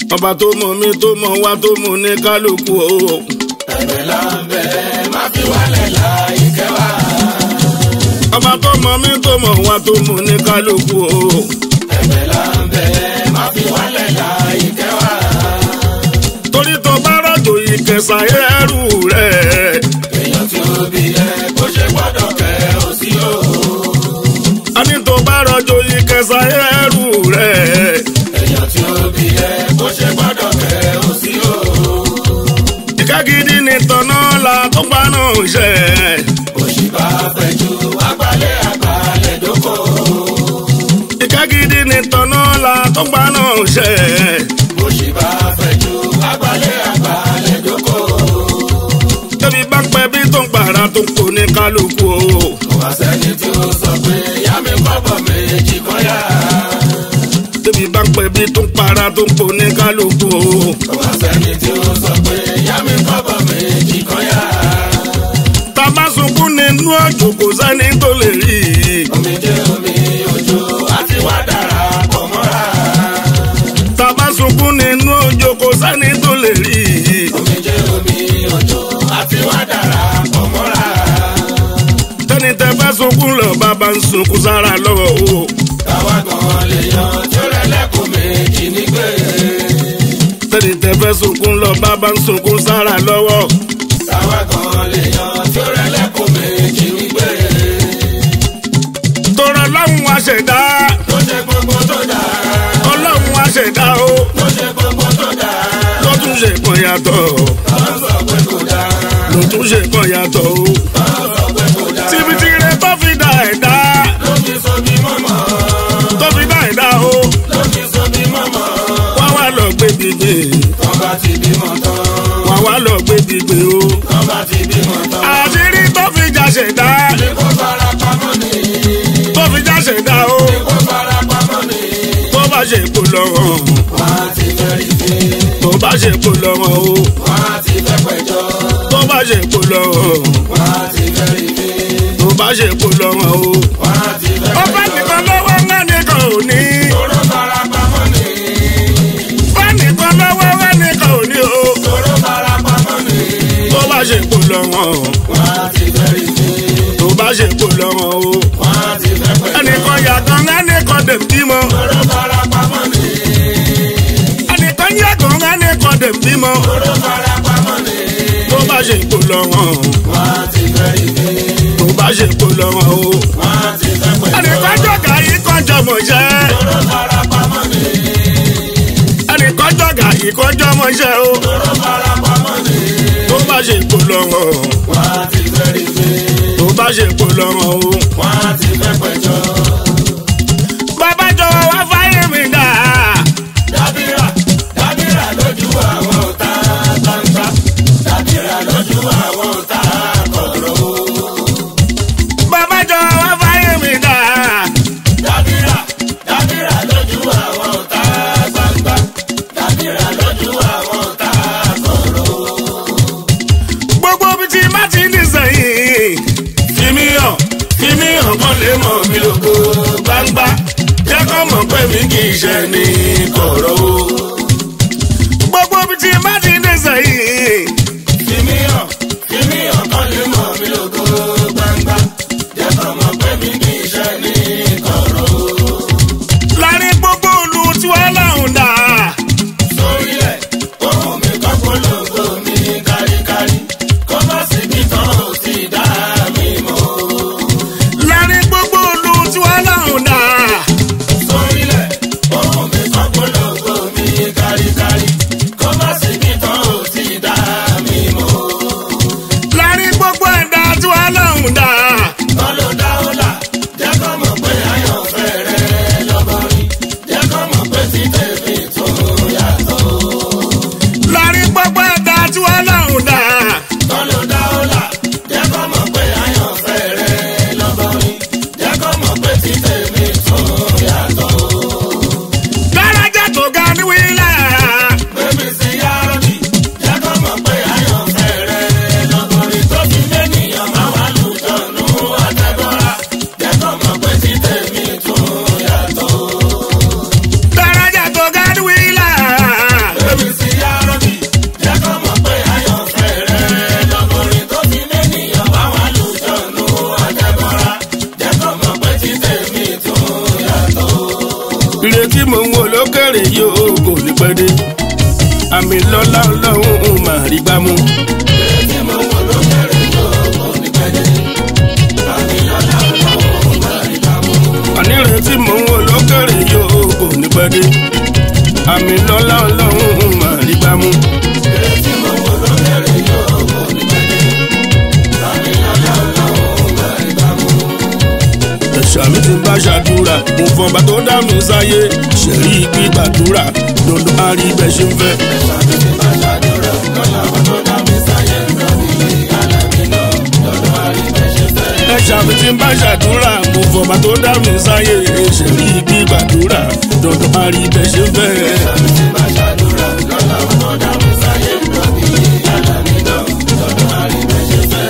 ọba tó mọ̀ mí tó mọ̀ wá tó mọ̀ ní kálukú o. ẹ̀bẹ̀ là ń bẹ̀ má fi wálẹ̀ láì kẹwà. ọba tó mọ̀ mí tó mọ̀ wá tó mọ̀ ní kálukú o. ẹ̀bẹ̀ là ń bẹ̀ má fi wálẹ̀ láì kẹwà. torí tó bá rọ̀jò ìkẹsà ẹrù rẹ̀. èèyàn tí ó bí ẹ kó ṣe gbọ́dọ̀ kẹ́ ò sí o. a ní tó bá rọ̀jò ìkẹsà ẹrù rẹ̀. èèyàn tí ó bí ẹ kó ṣe gbọ́dọ̀ kẹ́ ò sí o. ìka gidi ni tọ̀nà la tó gbà náà ṣe. òṣì bá fẹ́ ju àgbálẹ̀ dóko. ìka gidi ni tọ̀nà la tó gbà náà ṣe. òṣì bá fẹ́ ju àgbálẹ̀ dóko. tẹ́bí bá pẹ́ bí tó ń gbàrà tó ń kó ní kálukú o. kò wá sẹ́ni tí ó sọ pé yá mi kọ́bọ̀ méjì kan yá. tẹ́bí bá pẹ́ bí tó ń para tó ń kó ní kálukú o. kò wá sẹ́ni tí ó sọ pé yá mi kọ́bọ̀ méjì kan yá. tàbá sunkún nínú òjò kò sẹ́ni tó lè rí i. omi jẹ́ omi òjò àti wá dára pọ̀ mọ́ra. tàbá sunkún nínú òjò kò sẹ́ni tó lè rí i. omi jẹ́ omi òjò àti wá dára pọ̀ mọ́ra. tẹ́ni tẹ́ fẹ́ sunkún lọ bàbá ń sunkún sára lọ́wọ́ o. táwa gan lè yan tí ó rẹ̀ lẹ́kùn méjì nígbè. tẹ́ni tẹ́ fẹ́ sunkún lọ bàbá ń sunkún sára lọ́wọ́. táwa gan lè yan tí ó rẹ̀ lẹ́kùn méjì nígbè. tọrọ ọlọ́run wa ṣẹ̀dá. tó ṣe gbogbo tó dáa. ọlọ́run wa ṣẹ̀dá o. tó ṣe gbogbo tó dáa. ló tún ṣe kan yàtọ̀. wọ́n sọ pé kò dáa. ló tún ṣe kan yàtọ̀ o. wọ́n sọ pé kò dáa. tìbìtì rẹ tó fi dá ẹ̀dá. ló fi so bí mọ́mọ́. tó fi dá ẹ̀dá o. ló fi so bí mọ́mọ́. wá wá lọ gbé gbígbé. tọ́ bá ti bímọ tán. wá wá lọ gbé gbígbé o. tọ́ bá ti bímọ tán. àṣírí tó fi já ṣẹ̀dá. ní kó fara pamọ́ ni. tó fi já ṣẹ̀dá o. ní kó fara pamọ́ ni. tó bá ṣe kó lọ́wọ́. wọ́n á ti fẹ́ rí fi. tó bá ṣe kó lọ́wọ́ o. wọ́n á ti fẹ́ pẹ̀jọ́. tó bá ṣe kó lọ́wọ́. wọ́n á ti fẹ́ rí fi. tó bá ṣe kó lọ́wọ́ o. wọ́n á ti fẹ́ pẹ̀jọ́. ọba nìkan lọ́wọ́ ńlá nìkan ò ní. tóró fara pamọ́ ni. bá nìkan lọ́wọ́ ńlá nìkan ò ní o. tóró fara pamọ́ ni. tó bá ṣe kó lọ́wọ́. wọ́n á ti fẹ́ rí fi. tó bá ṣe kó lọ́wọ́ o. wọ́n á ti fẹ́ pẹ̀jọ́. ẹnìkan yàtọ̀ ẹnìkan dẹ̀ bímọ. tóró fara pamọ́ ni. ẹnìkan yàtọ̀ ẹnìkan dẹ̀ bímọ. tóró fara pamọ́ ni. tó bá ṣe kó lọ́wọ́. wọ́n á ti fẹ́ rí fi. tó bá ṣe kó lọ́wọ́ o. wọ́n á ti fẹ́ pẹ̀jọ́. ẹnìkan jọ̀gá yìí kan jọmọ̀ ṣẹ́. tóró fara pamọ́ ni. ẹnìkan jọ̀gá yìí kan jọmọ̀ ṣẹ́ o. tóró fara pamọ́ ni. tó bá ṣe kó lọ́wọ́. wọ́n á ti fẹ́ rí fi. tó bá ṣe kó lọ́wọ́ o. wọ́n á ti fẹ́ pẹ̀jọ́. bàbá jọ̀wọ́ wá fáyé mi dà. dábìrà dábìrà lójú àwọn ọ̀tá gbangba. dábìrà lójú àwọn ọ̀tá kọ̀rọ̀. bàbá jọ̀wọ́ wá fáyé mi dà. dábìrà dábìrà lójú àwọn ọ̀tá gbangba. dábìrà lójú àwọn ọ̀tá kọ̀rọ̀. gbogbo ibi tí má ti ní sẹ́yìn. fi mí hàn kán lè mọ̀ mí lógo gbangba. jẹ́ kán mọ̀ pé mi kì í ṣe ní kọ̀rọ̀ o. gbogbo ibi tí má ti ní sẹ́yìn. fi mí hàn kán lè mọ̀ mí lógo gbangba. jẹ́ kán mọ̀ pé mi kì í ṣe ní kọ̀rọ̀. láàrin gbogbo olú tí wọ́n láhùn dà. sórílẹ̀ ohun mi kọ́ polongo mi káríkárí. kó má sí bí tán ò ti dá mi mọ̀. láàrin gbogbo olú tí wọ́n láhùn dà. sórílẹ̀ ohun mi kọ́ polongo mi káríkárí. kó má sí bí tán ò ti dá pẹ́ dé. Àmì lọ́lá ọlọ́run máa rí gbámú. Tí mo wọ̀ lókèrè yóò kò ní pẹ́ dé. Àmì lọ́lá ọlọ́run máa rí gbámú. Ànírètí mò ń wò lókèrè yóò kò ní pẹ́ dé. Àmì lọ́lá ọlọ́run máa rí gbámú. Tí mo wọ̀ lókèrè yóò kò ní pẹ́ dé. Àmì lọ́lá ọlọ́run máa rí gbámú. Ẹ̀ṣà mi ti bá ṣàdúrà, mo fọba tó dá mi sáyé. Ṣèrí gbígbàdúrà, dandan á rí bẹ́ẹ̀ ṣe ń fẹ́. Ẹ̀ṣà mi ti bá ṣàdúrà, lọ́la wọn tó dá mi sáyé. Lọ́bí alẹ́ mi náà, lọ́dọ̀ àrí bẹ́ẹ̀ ṣe fẹ́. Ẹ̀ṣà mi ti bá ṣàdúrà, mo fọba tó dá mi sáyé. Ṣèrí gbígbàdúrà, dandan á rí bẹ́ẹ̀ ṣe ń fẹ́. Ẹ̀ṣà mi ti bá ṣàdúrà, lọ́la wọn tó dá mi sáyé. Lọ́bí alẹ́ mi náà, lọ́dọ̀ àrí bẹ́ẹ̀ ṣe fẹ́.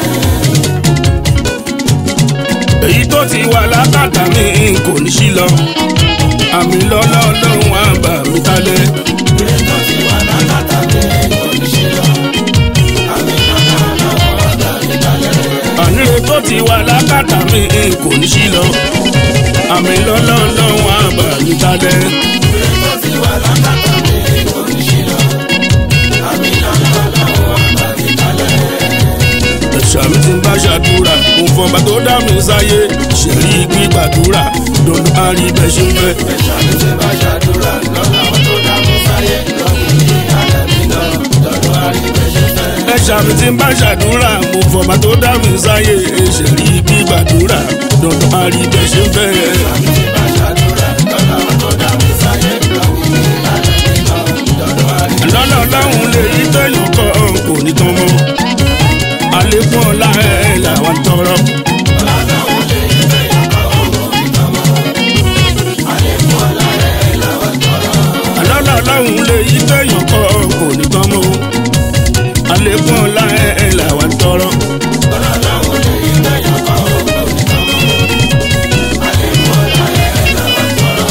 Èyí tó ti wà lákàtà mi kò ní sí lọ. Àmì lọ́lá ọlọ́run á bà mí kalẹ̀. Ìrètò ti wà lákàtà mi kò ní ṣe lọ. Àmì lọ́lá ọlọ́run á bà mí kalẹ̀. Àníre tó ti wà lákàtà mi kò ní sí lọ. Àmì lọ́lá ọlọ́run á bà mí kalẹ̀. Ìrètò ti wà lákàtà mi kò ní ṣe lọ. Àmì lọ́lá ọlọ́run á bà mí kalẹ̀. Ẹ̀ṣà mi ti bá ṣàdúrà, mo fọba tó dá mi sáyé. Ṣèrí gbígbàdúrà, dandan á rí bẹ́ẹ̀ ṣe ń fẹ́. Ẹ̀ṣà mi ti bá ṣàdúrà, lọ́la wọn tó dá mi sáyé. Lọ́bí alẹ́ mi náà, lọ́dọ̀ àrí bẹ́ẹ̀ ṣe fẹ́. Ẹ̀ṣà mi ti bá ṣàdúrà, mo fọba tó dá mi sáyé. Ṣèrí gbígbàdúrà, dandan á rí bẹ́ẹ̀ ṣe ń fẹ́. Ẹ̀ṣà mi ti bá ṣàdúrà, lọ́la wọn tó dá mi sáyé. Lọ́bí alẹ́ mi náà, lọ́dọ̀ àrí bẹ́ẹ̀ ṣe fẹ́. Lọ́lá ọlọ́run lè yí tẹ̀yàn kan kò ní tán mọ́. Àlékún ọlá ẹ̀ làwọn tọrọ. Ọlọ́run lè yí tẹ̀yàn kan kò ní tán mọ́. Àlékún ọlá rẹ̀ làwọn tọrọ. Lọ́lá ọlọ́run lè yí tẹ̀yàn kan kò ní tán mọ́. Àlékún ọlá ẹ̀ làwọn tọrọ. Ọlọ́run lè yí tẹ̀yàn kan kò ní tán mọ́. Àlékún ọlá rẹ̀ làwọn tọrọ.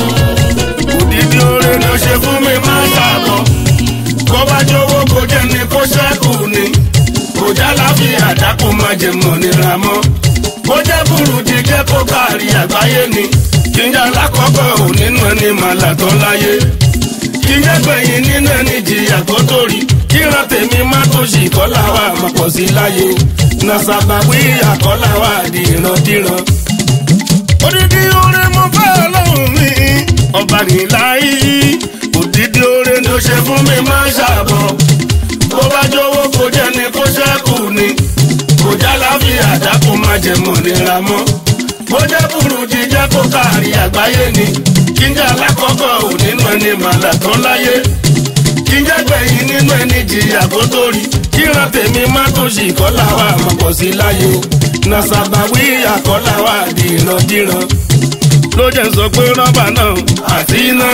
Òdìdí oore ló ṣe fún mi máa ṣàbọ̀. Kó bá jówó kó jẹ́ ni kó ṣẹ́kù ni. Kò já láfíà dákun má jẹ mọ̀ nira mọ́. Bó jẹ́ burújí jẹ́ kó kárí àgbáyé ni. Kíjà lákọ̀ọ́kọ́ ò nínú ẹni màlà tán láyé. Kíjà gbẹ̀yìn nínú ẹni jìyà tó torí. Kíran tèmi má tó ṣì kọ́lá wa má pọ̀ sí láyé. Nàṣàbàwí àkọ́lá wa di ìrandíran. Odidi oore mo fẹ́ ọlọ́run mi, ọba nìláyé. Odidi oore ló ṣe fún mi máa ṣàbọ̀. Bó bá jówó kó jẹ́ ni kó ṣẹ́kù ni. Kò já láfíà dákun má jẹ mọ̀ nira mọ́. Bó jẹ́ burújí jẹ́ kó kárí àgbáyé ni. Kíjà lákọ̀ọ́kọ́ ò nínú ẹni màlà tán láyé. Kíjà gbẹ̀yìn nínú ẹni jìyà kó tó rí. Kíran tèmi má tó ṣì kọ́lá wa má pọ̀ sí láyé. Nàṣàbàwí àkọ́lá wa di ìrandíran. Ló jẹ́ sọ pé rọ́bà náà àti iná.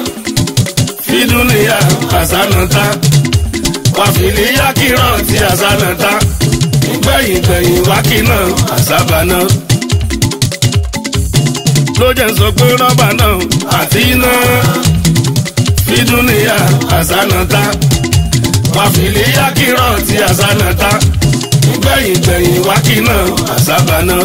Fídúnìyà àsánátá. Wàfìlíyà kírọ̀ tí àsánátá. Gbẹ̀yìn wákì náà àsábà náà. Ló jẹ́ sọ pé rọ́bà náà àti iná. Fídúnìyà àsánátá. Wàfìlíyà kírọ̀ tí àsánátá. Gbẹ̀yìn wákì náà àsábà náà.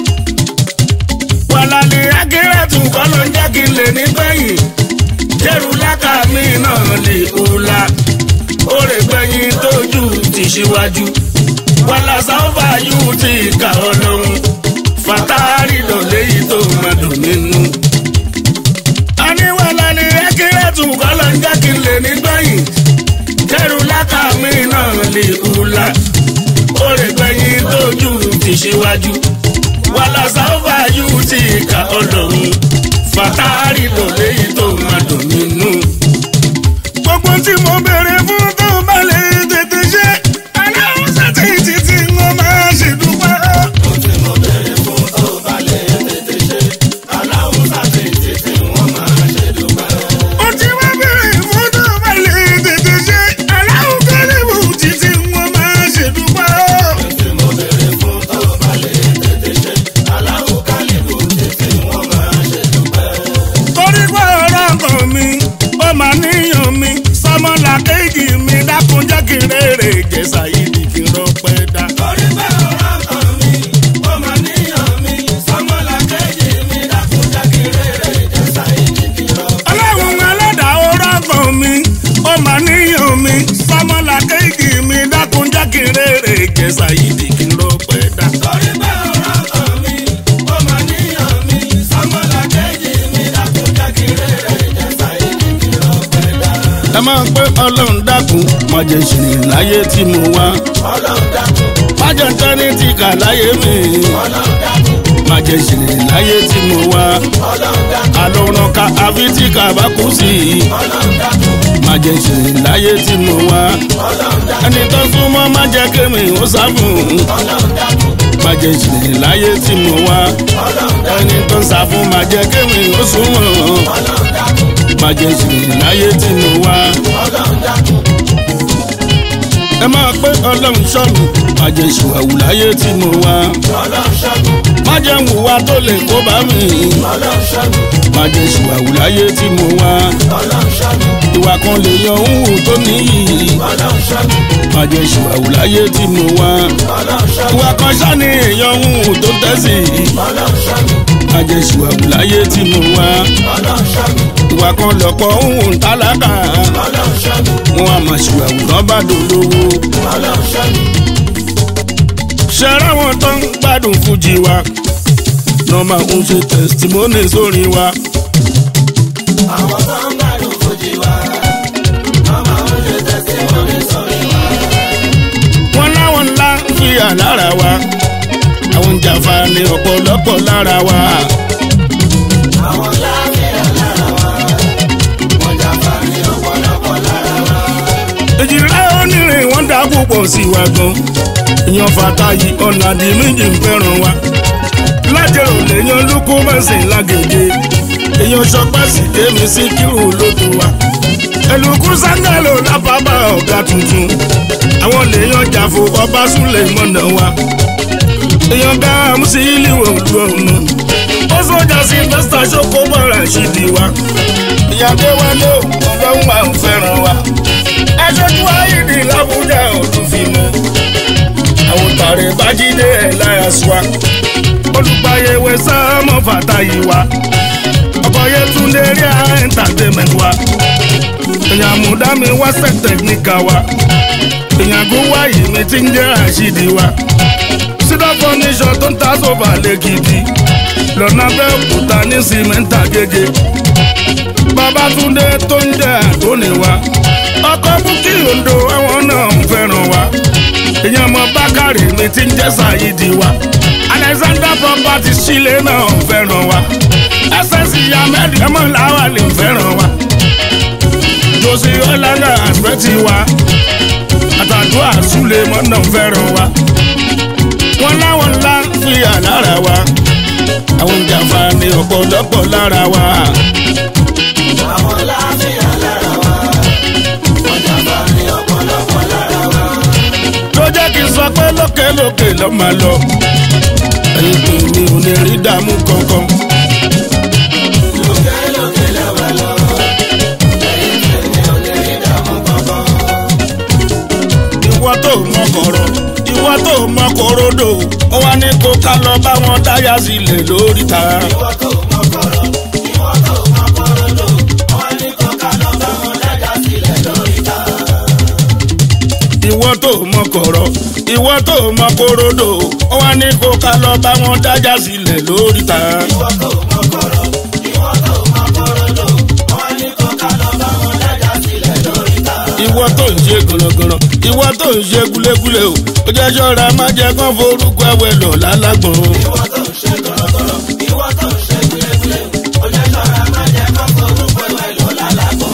Wàlàlì akérètù kọ́ ló ń jẹ́ kí n lè ní gbẹ̀yìn. Jẹ́rù lákà mí náà lè hùlà. Oore gbẹ̀yìn tójú ti ṣíwájú. Wàlà sáfà yóò ti kà ọlọ́run. Fàtàrí lọ léyìí tó máa dùn nínú. A ní wàlàlì akérètù kọ́ ló ń jẹ́ kí n lè ní gbẹ̀yìn. Jẹ́rù lákà mí náà lè hùlà. Oore gbẹ̀yìn tójú ti ṣíwájú. Wàlà sáfà yóò ti kà ọlọ́run. Fàtàrí lọ léyìí tó máa dùn nínú. Gbogbo tí mo béèrè fún tó bá lè tètè ṣe. Aláwọ̀ sátì títí wọn máa ṣe dúpẹ́. Ohun tí mo béèrè fún tó bá lè tètè ṣe. Aláwọ̀ sátì títí wọ́n máa ṣe dúpẹ́. Ohun tí mo béèrè fún tó bá lè tètè ṣe. Aláwọ̀ kálíwù títí wọn máa ṣe dúpẹ́. Ohun tí mo béèrè fún tó bá lè tètè ṣe. Aláwọ̀ kálíbù títí wọ́n máa jẹ́ Saidi kí n lọ pẹ́ dá. Torí pé ọ̀rọ̀ kan mi, ó máa níyàn mi, sọ́mọ́lá kejì mi dákun jẹ́ kí rere jẹ́ Saidi kí lọ pẹ́ dá. Ẹ máa pé Ọlọ́run dákun má jẹ́ ṣìrìn láyé tí mo wá. Ọlọ́run dákun. Má jẹ́ tẹ́ni tí kà láyé mi. Ọlọ́run dákun. Má jẹ́ ṣìrìn láyé tí mo wá. Ọlọ́run dákun. Àlọ́run ká àfi tí kà bá kú sí i. Ọlọ́run dákun. Má jẹ́ ṣìrìn láyé tí mo wá. Ọlọ́run dákun. Ẹni tó súnmọ́ má jẹ́ kémi ó sáfún. Ọlọ́run dákun. Má jẹ́ ṣìrìn láyé tí mo wá. Ọlọ́run dákun. Ẹni tó sáfún má jẹ́ kémi ó súnmọ́. Ọlọ́run dákun. Má jẹ́ ṣìrìn láyé tí mo wá. Ọlọ́run dákun. Ẹ máa pé Ọlọ́run ṣọ́ mi. Má jẹ́ ṣùwàwù láyé tí mo wá. Ọlọ́run ṣẹ́gun. Má jẹ́ hùwà tó lè kó bá mi. Ọlọ́run ṣẹ́gun. Má jẹ́ ṣùwàwù láyé tí mo wá. Ọlọ́run ṣẹ́gun. Ìwà kan lè yan òun tó níyì. Ọlọ́run ṣẹ́gun. Má jẹ́ ṣùwàwù láyé tí mo wá. Ọlọ́run ṣẹ́gun. Ìwà kan ṣáni èèyàn òun tó tẹ̀sí. Ọlọ́run ṣẹ́gun. Má jẹ́ ṣùwàwù láyé tí mo wá. Ọlọ́run ṣẹ́gun. Ìwà kan lọ̀pọ̀ òun tálákà. Ọlọ́run ṣẹ́gun. Wọ́n á máa ṣùwàwù náà bá dolówó. Ọlọ́run ṣẹ́gun. Ṣẹ̀rá wọn tó ń gbádùn fújì wa. Lọ́ máa ń ṣe tẹ̀sítímọ́nì sórí wa. Àwọn tó ń gbádùn fújì wa, wọ́n máa ń ṣe tẹ̀símọ́nì sórí wa. Wọ́n láwọn ńlá ń fi àlára wa. Àwọn ń jàǹfààní ọ̀pọ̀lọpọ̀ lára wa. Àwọn láàbíà lára wa, wọ́n jàǹfààní ọ̀pọ̀lọpọ̀ lára wa. Èjìlá onírin wọ́n dá púpọ̀ sí wa gan. Ìyàn Fàtáyì Ọ̀làdì méjì ń fẹ́ràn wa. Lájẹ̀rò lèèyàn lóko mẹ́sìn lágègè. Èèyàn Ṣọpẹ́ sì kémi sí kírù lódò wa. Ẹlùkú Sángàlò lábàbà ọ̀gá tuntun. Àwọn lèèyàn Jàfó ọba Súlẹ̀ mọ̀nà wa. Èèyàn Gáàmù sí ìlíwò lu ọ̀nà. Ó sọ́jà sí Dọ́sítà Ṣókó bọ̀rà ṣídì wa. Ìyàgbé wa ló Ọlọ́run wa ń fẹ́ràn wa. Ẹ̀ṣọ́jú ayíǹde l'Àbújá ọdún fi mọ́. Àwọn tààrẹ Bájídé Elias wa. Olùgbàyẹ̀wé Sámọ̀ Fàtáyì wa. Ọkọ̀yẹ́túndé rí entertainment wa. Èèyàn Àmúdámi wá set technical wa. Èèyàn Gúnwáyì mi ti ń jẹ́ Ràṣídì wa. Sídà fọ́níṣọ̀ tó ń ta sóbà lẹ́kìtì. Lọ́nà Abẹ́òkúta ní sìmẹ́ntà Agége. Babátúndé tó ń jẹ́ Àdónì wa. Ọkọ̀ Búkì Òǹdó àwọn náà ń fẹ́ràn wa. Èèyàn mọ Bákàrè mi ti ń jẹ́ Saidi wa. Alexander Properties Chile náà ń fẹ́ràn wa. SS Ahmed ẹ̀mọ́ làwà lè ń fẹ́ràn wa. Josi Ọláńgà àspẹ́tì wa. Àtàdúrà Súlẹ̀ mọ́ náà ń fẹ́ràn wa. Wọ́n láwọn ńlá ń fi àlára wa. Àwọn jàǹfààní ọ̀pọ̀lọpọ̀ lára wa. Àwọn láàbíà lára wa, wọ́n jàǹfààní ọ̀pọ̀lọpọ̀ lára wa. Ló jẹ́ kí n sọ pé lókèlókè ló máa lọ. Ẹ̀yin tèmi ò ní rí dààmú kankan. Lókè lókè lẹ́wà lọ, ẹ̀yin tèmi ò ní rí dààmú kankan. Ìwọ tó mọ kọ̀rọ̀, ìwọ tó mọ kòròdò, ó wá ní kó ká lọ bá wọn dáyà sílẹ̀ lóríta. Ìwọ tó mọ kọ̀rọ̀, ìwọ tó mọ kòròdò, wọ́n ní kó ká lọ bá wọn dájà sílẹ̀ lóríta. Ìwọ tó mọ kọ̀rọ̀, ìwọ tó mọ kòròdò, ó wá ní kó ká lọ bá wọn dájà sílẹ̀ lóríta. Ìwọ tó mọ kọ̀rọ̀, ìwọ tó mọ kòròdò, wọ́n ní kó ká lọ bá wọn dájà sílẹ̀ lóríta. Ìwọ tó ń ṣe gànàgànà, ìwọ tó ń ṣe gúlégúlé o, ó jẹ́ ṣọ́ra má jẹ́ kán forúkọ ẹ̀wẹ̀ lọ lálágbọ̀n. Ìwọ tó ń ṣe gọ̀rọ̀gọ̀rọ̀, ìwọ tó ń ṣe gúlégúlé, ó jẹ́ ṣọ́ra má jẹ́ kán forúkọ ẹ̀wẹ̀ lọ lálágbọ̀n.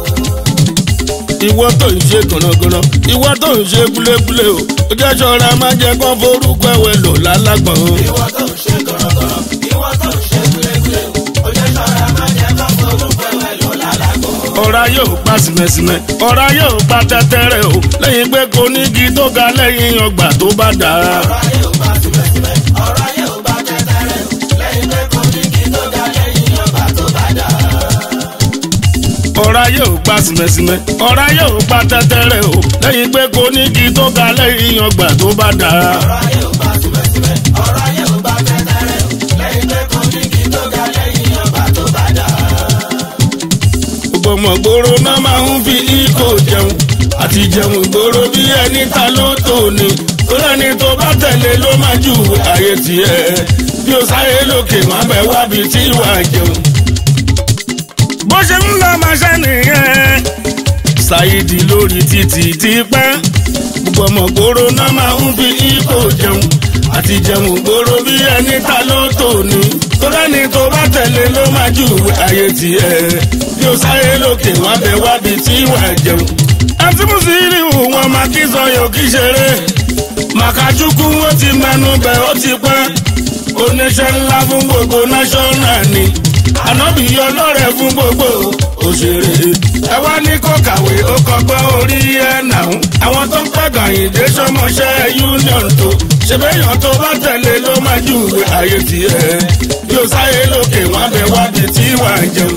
Ìwọ tó ń ṣe gànàgànà, ìwọ tó ń ṣe gúlégúlé o, ó jẹ́ ṣọ́ra má jẹ́ kán forúkọ ẹ̀wẹ̀ lọ lálágbọ̀n. Ìwọ tó ń ṣe gọ̀rọ̀gọ̀rọ̀, ìwọ tó ń ṣe gúlégúlé, ó jẹ́ ṣọ́ra má jẹ́ kán forúkọ ẹ̀wẹ̀ lọ lálágbọ̀n. Ọ̀rá yóò pa sìmẹ̀sìmẹ̀, ọ̀rá yóò pa tẹ́tẹ́rẹ́ o, lẹ́yìn pé kò ní igi tó ga lẹ́yìn ọgbà tó bá dà. Ọ̀rọ̀ ayé ò bá síbẹ̀síbẹ̀, ọ̀rọ̀ ayé ò bá tẹ́tẹ́rẹ́ o, lẹ́yìn pé kò ní kí tó ga lẹ́yìn ọgbà tó bá dà. Ọ̀rá yóò pa sìmẹ̀sìmẹ̀, ọ̀rá yóò pa tẹ́tẹ́rẹ́ o, lẹ́yìn pé kò ní igi tó ga lẹ́yìn ọgbà tó bá dà. Ọ̀rọ̀ ayé ò bá síbẹ̀síbẹ̀, ọ̀rọ̀ ayé ò bá tẹ́tẹ́rẹ́ o, lẹ́yìn pé kò ní kí tó ga lẹ́yìn ọgbà tó bá dà. Gbogbo ọmọ gbòòrò náà máa ń fi ikọ̀ jẹun, àti jẹun gbòòrò bí ẹni ta ló tò ní. lẹ́ni tó bá tẹ̀lé ló máa ju ayé tiẹ̀ bí o sáré lókè má bẹ̀ wábi tí wàá jẹun. bó ṣe ń lọ máa ṣe nìyẹn Saheed lórí títì ti pẹ́ gbogbo ọmọ gbòòrò náà máa ń fi ikó jẹun àti jẹun gbòòrò bí ẹni ta ló tò ní. lẹ́ni tó bá tẹ̀lé ló máa ju ayé tiẹ̀ bí o sáré lókè má bẹ̀ wábi tí wàá jẹun. àti Musiliu wọn máa kí sọyọ kí ṣeré Makachukwu ó ti mẹ́nu bẹ̀ ó ti pẹ́ oníṣẹ́ ńlá fún gbogbo national ni ànábì ọlọ́rẹ̀ fún gbogbo òṣèré ẹ wá ní kó kàwé ó kọ́gbọ́n orí ẹ̀ náà àwọn tó ń pẹ̀gàn ìdè sọmọṣẹ́ union tó ṣèbéyàn tó bá tẹ̀lé ló máa ju ayé tiẹ̀ yóò sáyé lókè wọn bẹ wábi tí wàá jẹun.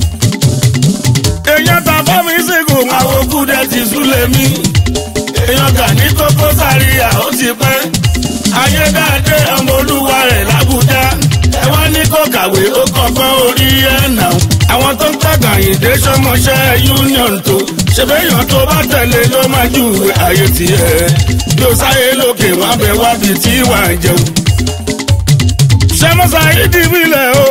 èèyàn tàbá mi ṣègùn àwọn òkúdẹ ti súlẹ̀ mí èèyàn Gani Koko Zaria ó ti pẹ́ ayédáadé ọmọ olúwa rẹ̀ l'Àbújá ẹ wá ní kó kàwé ó kọ́gbọ́n orí ẹ̀ náà àwọn tó ń tàgà ìdè sọmọṣẹ́ union tó ṣèbéyàn tó bá tẹ̀lé ló máa ju ayé tiẹ̀ yóò sáyé lókè wọn bẹ wábi tí wàá jẹun. ṣẹ́mọ́ Saheed ìbílẹ̀ o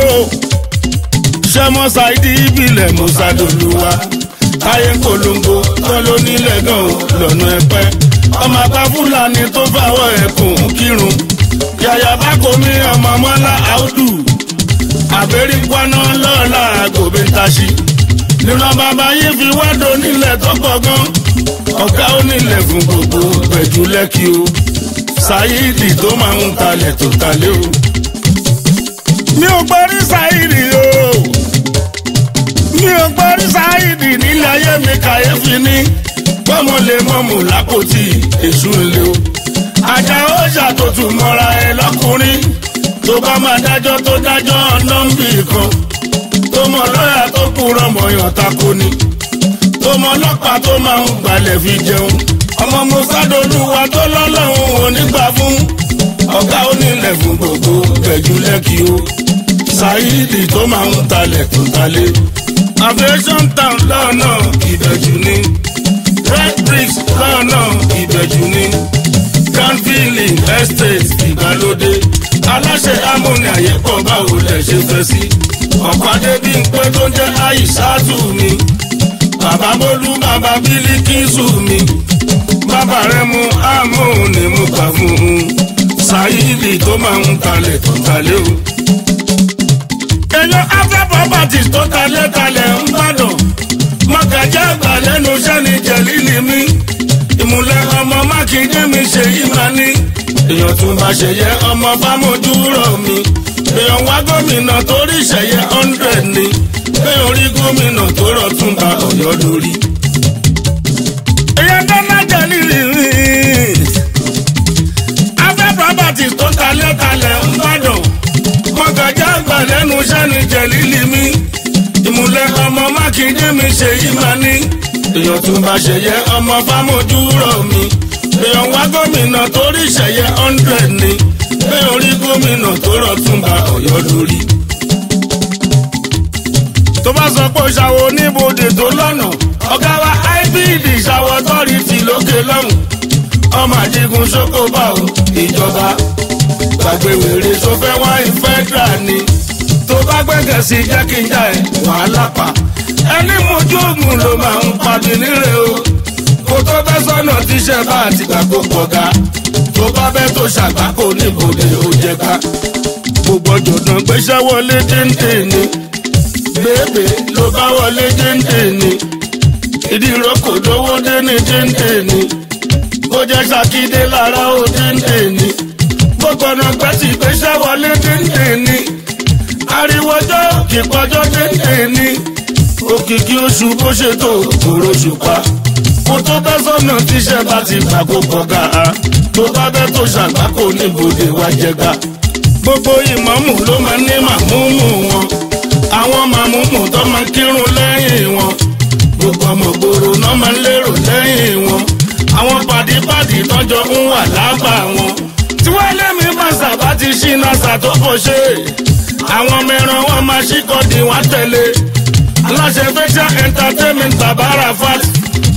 ṣẹ́mọ́ Saheed ìbílẹ̀ mọ́sádọ́lùwà táyé polongo tó ló nílẹ̀ gan o lọ́nà ẹ̀pẹ́ ọmọ àgbà Fúlàní tó fàwọ̀ ẹ̀kùn kírun yàyà bá komi ọmọ mọ́lá àúdù àbẹ̀rí paná lọ́ọ̀la gòbè taṣí nínú bàbá yìí fi wádò nílẹ̀ tó pọ̀ gan ọ̀gá onílẹ̀ fún gbogbo pẹ̀jú lẹ́kì o Saheed tó máa ń talẹ̀ tó talẹ̀ o. mi ò gbọ́rí Saheed o mi ò gbọ́rí Saheed nílẹ̀ ayé mi kàyéfì ní gbọ́mọ lè mọ̀mù lápòtì èṣù ńlẹ̀ o. àjà ọjà tó tún mọ́ra ẹ lọ́kùnrin tó bá máa dájọ́ tó dájọ́ nọ́mbì kan tó mọ lọ́yà tó kúrọ̀ mọ̀yàn tako ni tó mọ ọlọ́pàá tó máa ń gbalẹ̀ fi jẹun ọmọ mọ́sádọ́lùwà tó lọ́lọ́run onígbà fún ọ̀gá onílẹ̀ fún gbogbo pẹ̀jú lẹ́kì o Saheed tó máa ń talẹ̀ tó talẹ̀ aviation town lọ́nà ìbẹ̀jú ni red bricks lọ́nà ìbẹ̀jú ni grand filling estate ìgbàlódé aláṣẹ amóni àyẹ̀pọ̀ báwo lẹ̀ ṣe fẹ́ sí ọ̀pàdé bí n pé tó ń jẹ́ àìsàtù mi bàbá Bólú bàbá Bílíkísù mi bàbá rẹ̀ mú amóni mú gbà fún un Saheed tó máa ń talẹ̀ tó talẹ̀ o. èèyàn afẹ́ properties tó talẹ̀ talẹ̀ ń bàdàn mọ̀gàjà àgbà lẹ́nu iṣẹ́ ni jẹ̀lílì mi ìmùlẹ̀ ọmọ Mákindé mi ṣe yí máa ní èèyàn tún bá ṣẹyẹ ọmọ Fámójúrò mi èèyàn wá gómìnà torí ṣẹyẹ 100 ni èèyàn rí gómìnà tó rọ̀ tún bá Ọ̀yọ́ lórí. èèyàn dáná jẹ̀lílì mi afẹ́ properties tó talẹ̀ talẹ̀ ń bàdàn mọ̀gàjà àgbà lẹ́nu iṣẹ́ ni jẹ̀lílì mi ìmùlẹ̀ ọmọ Mákindé mi ṣe yí máa ní èèyàn tún bá ṣẹyẹ ọmọ Fámójúrò mi èèyàn wá gómìnà torí ṣẹyẹ 100 ni èèyàn rí gómìnà tó rọ̀ tún bá Ọ̀yọ́ lórí. tó bá sọ pé ṣàwọ oníbodè tó lọ́nà ọ̀gá wa IBD ṣàwọ tọ́rìtì lókè lọ́hùn ọmọ àdìgún ṣókòbá o ìjọba gbàgbé wèrè tó fẹ́ wá ìfẹ́dà ni tó bá gbẹ́gẹ̀ sí jẹ́ kí n já ẹ̀ wàhálà pa ẹni mojú oògùn ló máa ń pàdé nílé o kó tó bẹ́ sọ́nà tíṣẹ́ bá àtìgbà kó pọ̀ga tó bá bẹ́ tó ṣàgbákò níbodè ó jẹba gbogbo ọ̀jọ̀gbọ́n gbéṣẹ́ wọlé déńdé ni bèbè ló bá wọlé déńdé ni ìdíròkò lówó dé ní déńdé ni kó jẹ́ ṣàkídé lára ó déńdé ni gbogbo ọ̀nà gbẹ́sì gbéṣẹ́ wọlé déńdé ni ariwọjọ́ kìpọ́jọ́ déńdé ni òkìkí oṣù bó ṣe tó kòrò ṣùpá kó tó bẹ́ sọ́nà tíṣẹ́ bá ti gbà kó kọ̀gá tó bá bẹ́ tó ṣàgbákò níbodè wá jẹga gbogbo ìmámù ló máa ní màmúmù wọn àwọn màmúmù tó máa kírun lẹ́yìn wọn gbogbo ọmọ gbòòrò náà máa lérò lẹ́yìn wọn àwọn pàdípàdí tọ́jọ́ ń wà lábà wọn tí wọ́n lẹ́mìí màsà bá ti ṣí nasa tó kò ṣe àwọn mẹ́ran wọn máa ṣíkọ́dì wọn tẹ̀lé aláṣẹ facial entertainment bàbá Rafat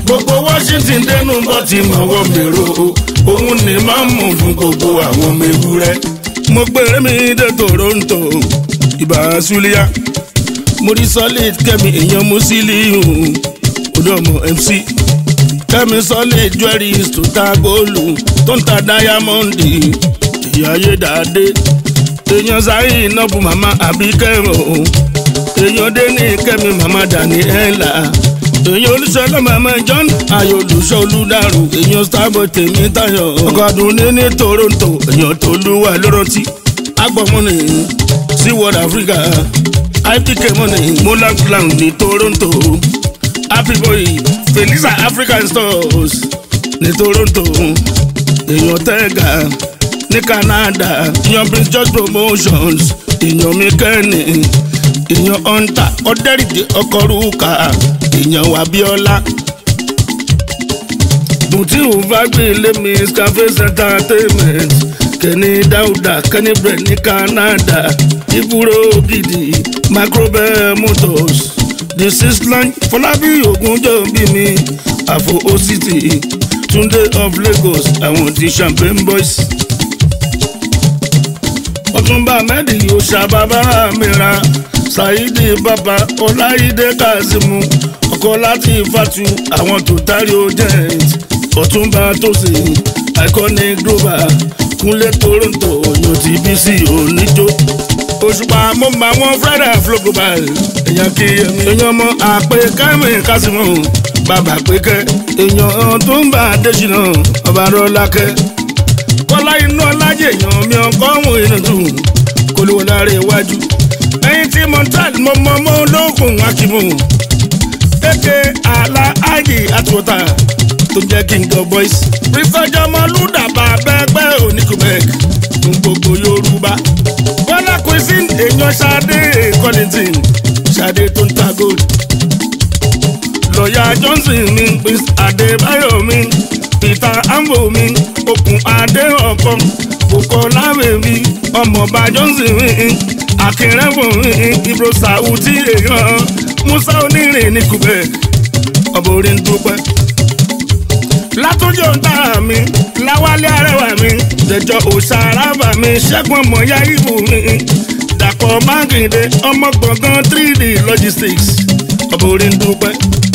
gbogbo Washington dẹnu bọ́ ti mọ̀wọ́ mèrò òun ni máa ń mú fún gbogbo àwọn ọmọ ewúrẹ́. mo gbére mi dé Toronto ìbá Sulia mo rí Solid Kẹ́mi èèyàn Musiliu Odomo MC Kẹ́mi Solid jewelries tó ta góòlù tó ń ta dáyámọ́ndì ìyá ayédáadé èèyàn sáyé ìnáwó màmá Àbíkẹ́ o èèyàn dé ní Kẹ́mi màmá Daniela èèyàn olùsọ̀lọ́ màmá John ayò olùsọ̀ olùdarù èèyàn Starboy Tèmítáyọ̀ ọkọ̀ àdúnní ní Toronto èèyàn Tolúwa lọ́rọ́tì agbọ̀mọ́nì sí World Africa IPK money Mola Clown ní Toronto Happy Boy Felisa African Stores ní Toronto èèyàn Tẹ́gà ní Canada èèyàn Prince George Promotions èèyàn Mikeni èèyàn Hunter Ọ̀dẹ́rìndé Ọkọ̀rúkà èèyàn Wabiola Bùtíù Fagbile Miss Cafes Entertainment Kenny Dauda Kenny Bread ní Canada Iburo Gidi Macrobel Motors The Six Line Fọlábí Ògúnjọ́bí Afo City Tunde of Lagos àwọn ti Champagne Boys. Ọ̀túnba Mẹ́dì Òṣà bàbá mìíràn Saidi Baba Ọláyídé Kazeemu ọkọ láti Fatu àwọn tó tari ojent Ọ̀túnba Tósìn Iconic Global Kúnlé Toronto ọ̀yọ́ ti BC oníjó Òṣùpá mo máa wọn Friday Flow Global èèyàn kí ẹ̀mí èèyàn mọ àpè Kẹ́mi Kásímù bàbá pékẹ́ èèyàn tó ń bá Adésínà ọba Rọ́lákẹ́ Kọ́lá inú ọlájẹ èèyàn mi ọkọ̀ ọ̀hún ìrìnàjò kò lè wọ lára iwájú ẹ̀yìn tí montal mọ́mọ́ ológun Akimu kéke àlà ájì àtúwọ̀tà tó jẹ́ King of Boys rísọ́jọ́ mọ́lúdàbà bẹ́ẹ̀gbẹ́ oníkùbẹ́k fún gbogbo Yorùbá Bọ́lá Cuisine èèyàn Ṣadé Collington Ṣadé tó ń ta gold lọ́yà Johnson mi Prince Adébáyọ̀ mi Peter Ambo mi Okùn Adé ọ̀kan Bukola mi ọmọọba Johnson mi Akínrẹ́fọ̀ mi Ibro Sauti èèyàn Musa Onírìn ní Quebec ọba orí ń dúpẹ́ Látúnjọ ń tà mí Láwálé Arẹwà mi Dẹjọ́ Òṣàràbà mi Ṣẹ́gun ọmọọyá Ìbù mi Dàpọ̀ Mákindé ọmọ gbọ̀ngàn 3D Logistics ọba orí ń dúpẹ́.